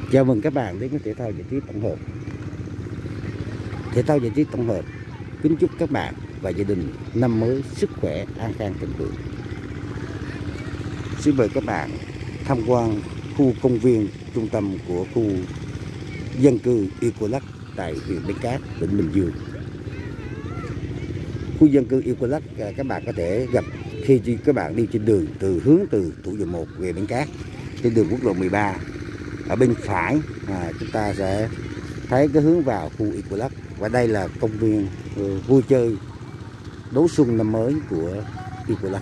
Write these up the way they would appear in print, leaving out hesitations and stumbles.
Chào mừng các bạn đến với thể thao giải trí tổng hợp. Thể thao giải trí tổng hợp kính chúc các bạn và gia đình năm mới sức khỏe, an khang, thịnh vượng. Xin mời các bạn tham quan khu công viên trung tâm của khu dân cư Ecolux tại huyện Bến Cát, tỉnh Bình Dương. Khu dân cư Ecolux các bạn có thể gặp khi các bạn đi trên đường hướng từ Thủ Dầu Một về Bến Cát trên đường quốc lộ 13. Ở bên phải chúng ta sẽ thấy cái hướng vào khu Ecolux, và đây là công viên vui chơi đón xuân năm mới của Ecolux.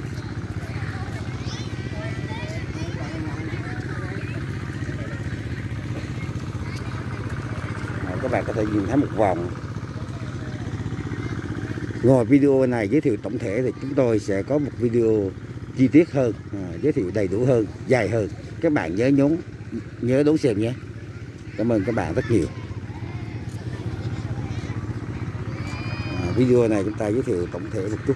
Các bạn có thể nhìn thấy một vòng. Ngoài video này giới thiệu tổng thể thì chúng tôi sẽ có một video chi tiết hơn, giới thiệu đầy đủ hơn, dài hơn. Các bạn nhớ đón xem nhé. Cảm ơn các bạn rất nhiều. Video này chúng ta giới thiệu tổng thể một chút.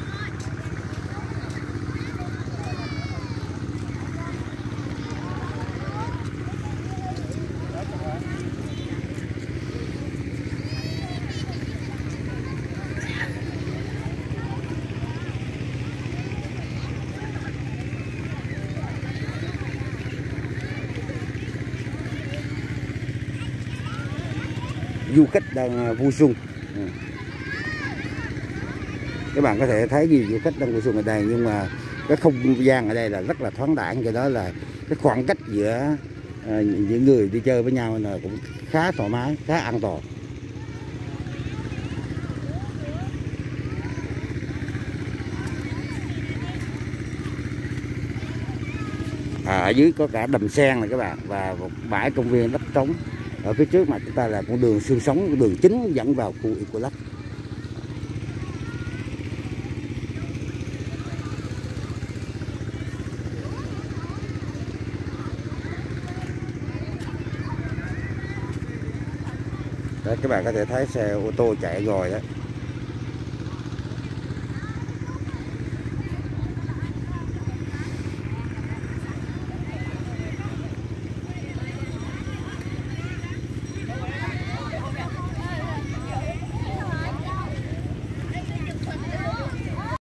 Du khách đang vui xuân. Các bạn có thể thấy gì du khách đang vui xuân ở đây, nhưng mà cái không gian ở đây là rất là thoáng đãng, cho đó là cái khoảng cách giữa những người đi chơi với nhau là cũng khá thoải mái, khá an toàn. Ở dưới có cả đầm sen này các bạn, và một bãi công viên đất trống. Ở phía trước mà chúng ta là con đường xương sống, đường chính dẫn vào khu Ecolux. Đấy, các bạn có thể thấy xe ô tô chạy rồi đó.